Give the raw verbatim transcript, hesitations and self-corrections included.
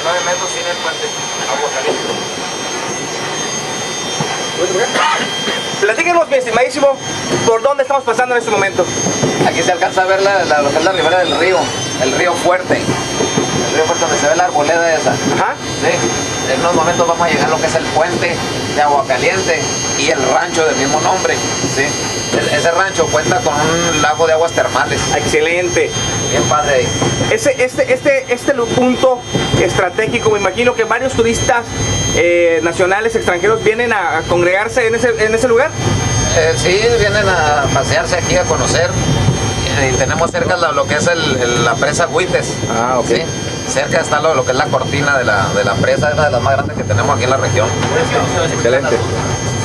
nueve metros sin el puente, agua caliente. Platíquenos, mi estimadísimo, ¿por dónde estamos pasando en este momento? Aquí se alcanza a ver la, la, lo que es la ribera del río, el río Fuerte. El río Fuerte donde se ve la arboleda esa. Ajá. Sí. En unos momentos vamos a llegar a lo que es el puente de Agua Caliente y el rancho del mismo nombre. Sí. Ese rancho cuenta con un lago de aguas termales. Excelente. Bien padre ahí. Ese, este, este, este punto estratégico, me imagino que varios turistas eh, nacionales, extranjeros, vienen a, a congregarse en ese, en ese lugar. Eh, sí, vienen a pasearse aquí, a conocer. Y tenemos cerca lo, lo que es el, el, la presa Huites. Ah, ok. ¿Sí? Cerca está lo, lo que es la cortina de la, de la presa, es una de las más grandes que tenemos aquí en la región. Excelente.